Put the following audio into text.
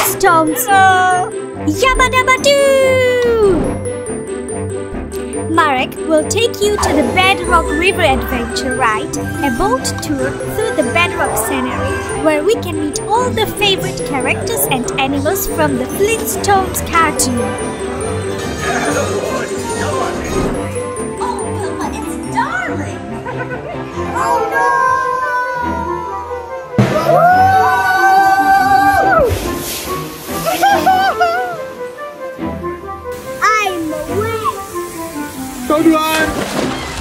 Flintstones. Yabba dabba doo! Marek will take you to the Bedrock River Adventure Ride, a boat tour through the Bedrock scenery, where we can meet all the favorite characters and animals from the Flintstones cartoon.